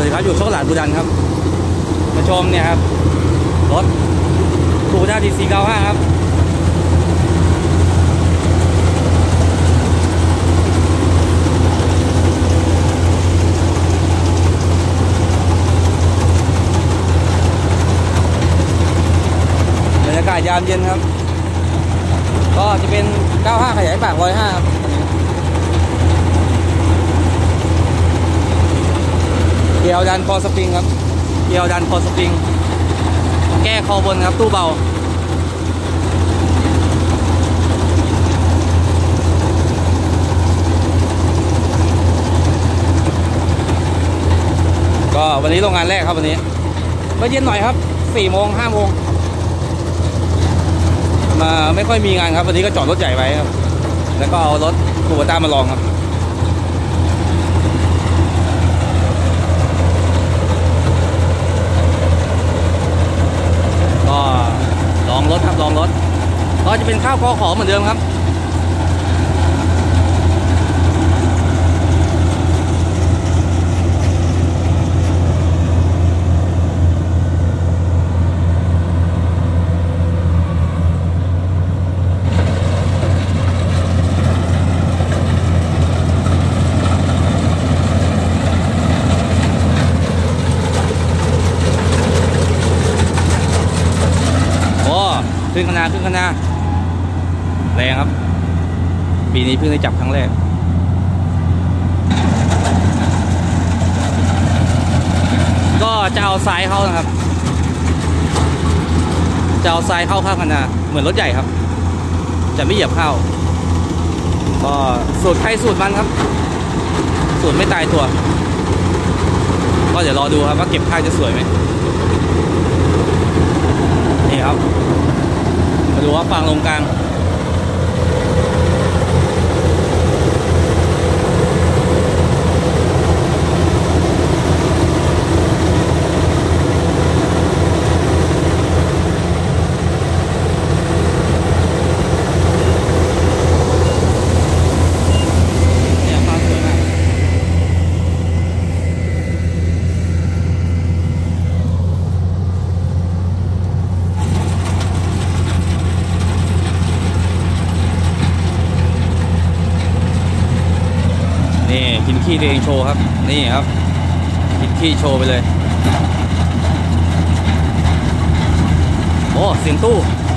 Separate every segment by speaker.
Speaker 1: วัสดีครับอยู่โชคหลานบูดันครับมาชมเนี่ยครับรถคูด้าดีซี95ครับบรรยากาศยามเย็นครับก็จะเป็น95ขยายปาก105ครับเกียวดันคอสปริงครับเกียวดันคอสปริงแก้คอบนครับตู้เบาก็วันนี้โรงงานแรกครับวันนี้ก็เย็นหน่อยครับ4 โมง 5 โมงมาไม่ค่อยมีงานครับวันนี้ก็จอดรถใหญ่ไว้ครับแล้วก็เอารถคูโบต้ามาลองครับก็ลองรถครับลองรถก็จะเป็นข้าวกอขอเหมือนเดิมครับขึ้นคณะแรงครับปีนี้เพิ่งได้จับครั้งแรกก็จะเอาซ้ายเข้านะครับจะเอาซ้ายเข้าข้างคณะเหมือนรถใหญ่ครับจะไม่เหยียบเข้าก็สูตรใครสูตรมันครับสูตรไม่ตายตัวก็เดี๋ยวรอดูครับว่าเก็บค่าจะสวยไหมนี่ครับมาดูว่าฟางลงกลางเนี่ยฟางสวยมากนี่กินขี้ตัวเองโชว์ครับนี่ครับกินขี้โชว์ไปเลยโอ้เสียงตู้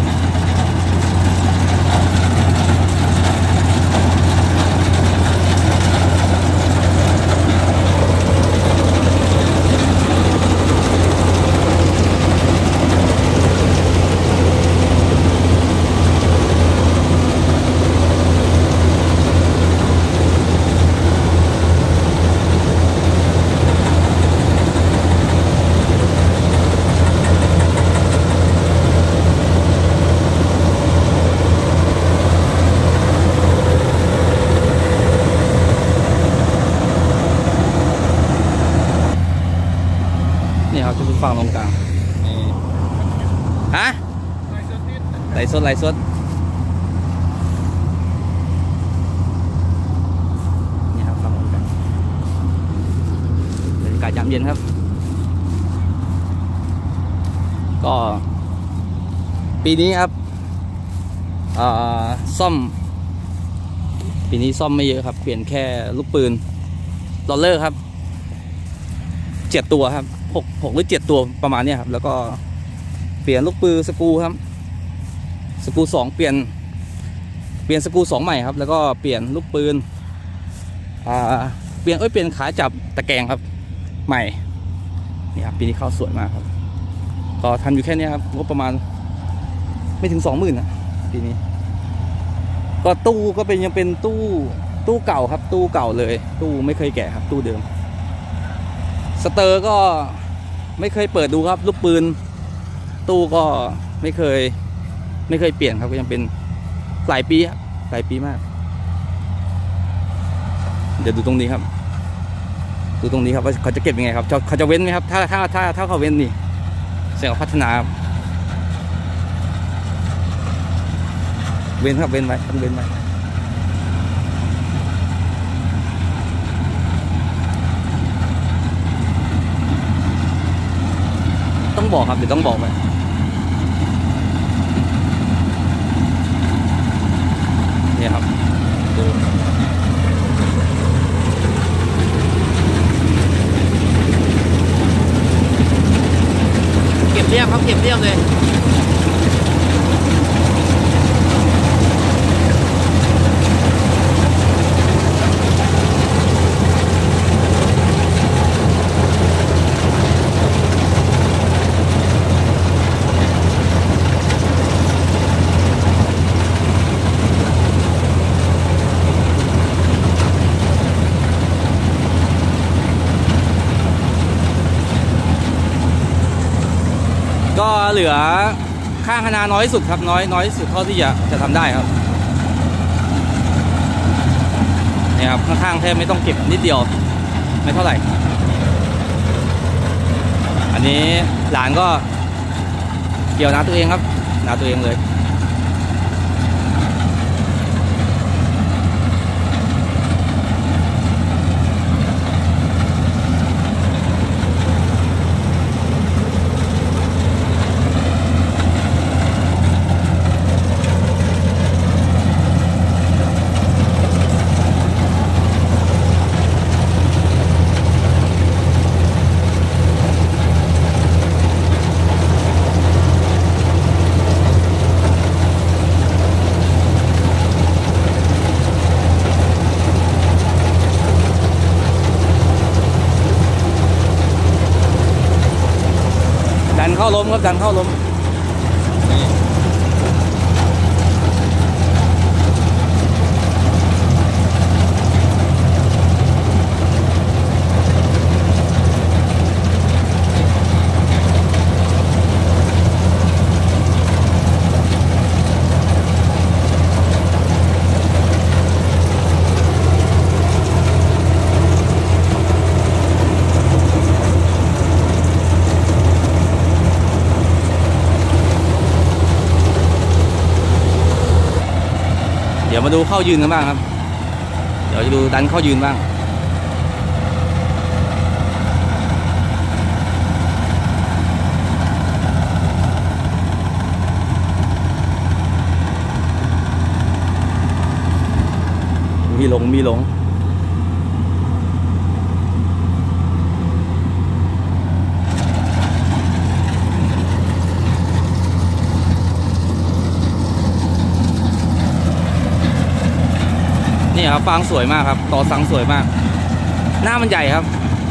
Speaker 1: นี่ครับจะเป็นฝั่งตรงกลางฮะไหลสดนี่ครับฝั่งตรงกลางบรรยากาศยามเย็นครับก็ปีนี้ครับซ่อมปีนี้ซ่อมไม่เยอะครับเปลี่ยนแค่ลูกปืนลอลเลอร์ครับ7 ตัวครับ6 หรือ 7 ตัวประมาณนี้ครับแล้วก็เปลี่ยนลูกปืนสกรูครับสกรู2เปลี่ยนสกรู2ใหม่ครับแล้วก็เปลี่ยนลูกปืนเปลี่ยนขาจับตะแกรงครับใหม่นี่ครับปีนี้เข้าสวยมากครับก็ทำอยู่แค่นี้ครับงบประมาณไม่ถึง 20,000นะปีนี้ก็ตู้ก็ยังเป็นตู้เก่าครับตู้เก่าเลยตู้ไม่เคยแกะครับตู้เดิมสเตอร์ก็ไม่เคยเปิดดูครับลูกปืนตู้ก็ไม่เคยเปลี่ยนครับก็ยังเป็นหลายปีครับหลายปีมากเดี๋ยวดูตรงนี้ครับว่าเขาจะเก็บยังไงครับเขาจะเว้นไหมครับถ้าเขาเว้นนี่แสดงว่าพัฒนาเว้นครับเว้นไว้ต้องเว้นไว้บอกครับเดี๋ยวต้องบอกไปเนี่ยครับดูเก็บเรียบครับเก็บเรียบเลยก็เหลือข้างคณะน้อยที่สุดครับน้อยที่สุดเท่าที่จะทำได้ครับเนี่ยครับข้างๆแทบไม่ต้องเก็บนิดเดียวไม่เท่าไหร่อันนี้หลานก็เกี่ยวนาตัวเองครับนาตัวเองเลยดันเข้าล้มครับดันเข้าล้มเดี๋ยวมาดูเข้ายืนกันบ้างครับเดี๋ยวจะดูดันเข้ายืนบ้างมีลงนี่ครับฟางสวยมากครับต่อสังสวยมากหน้ามันใหญ่ครับ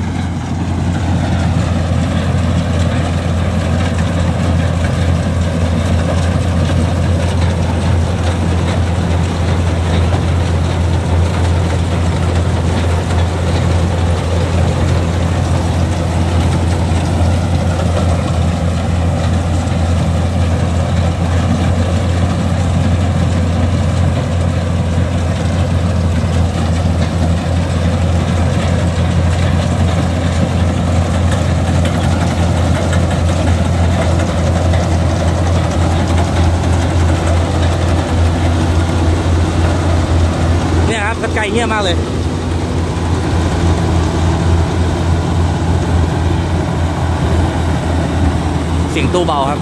Speaker 1: ไกลเงี้ยมากเลยเสียงตู้เบาครับ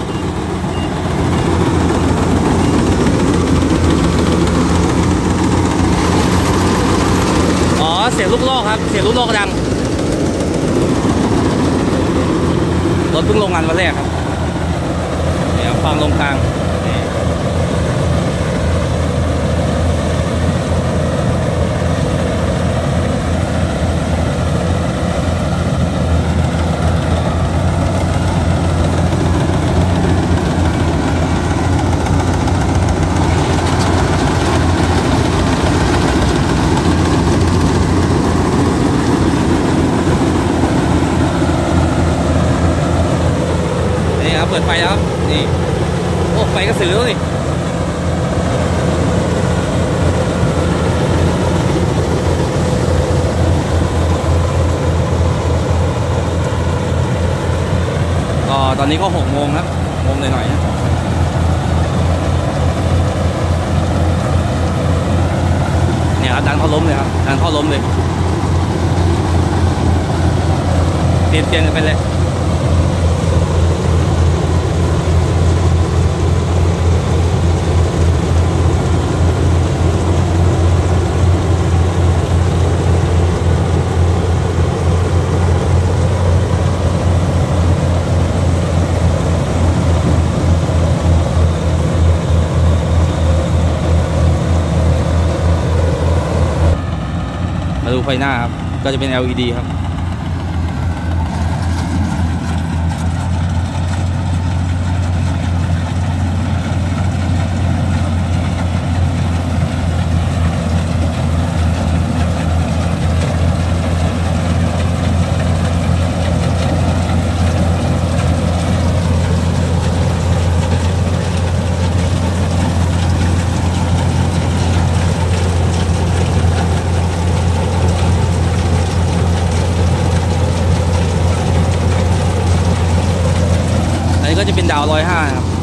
Speaker 1: อ๋อเสียงลูกโลกครับเสียงลูกโลกดังรถเพิ่งลงงานวันแรกครับเนี่ยฟังลงกลางเปิดไฟแล้วนี่โอ้ไฟกระสือแล้วนี่ตอนนี้ก็6 โมงครับ6 โมงหน่อยๆนะเนี่ยครับดันเข้าล้มเลยครับดันเข้าล้มเลยเปลี่ยนกันไปเลยไฟหน้าครับก็จะเป็น LED ครับอันนี้ก็จะเป็นดาว105ครับ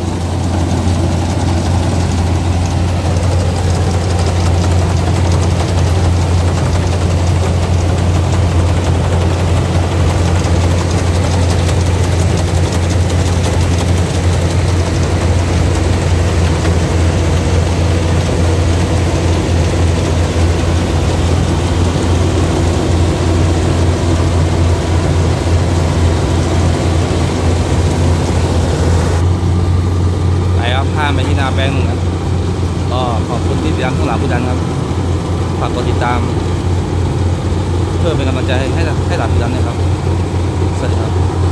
Speaker 1: ข้ามไปที่นาแปลงหนึ่งครับก็ขอบคุณที่ติดตามข้างหลังผู้ดันครับฝากกดติดตามเพื่อเป็นกำลังใจให้หลังผู้ดันนะครับสวัสดีครับ